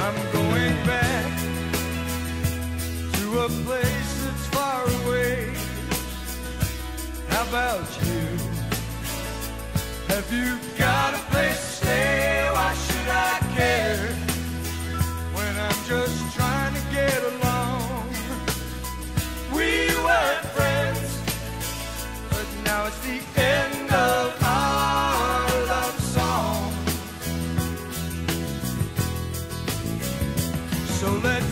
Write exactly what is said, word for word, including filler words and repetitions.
I'm going back to a place that's far away. How about you? Have you got a place to stay? Why should I care when I'm just trying to get along? We were friends, but now it's the end of our love song. So let's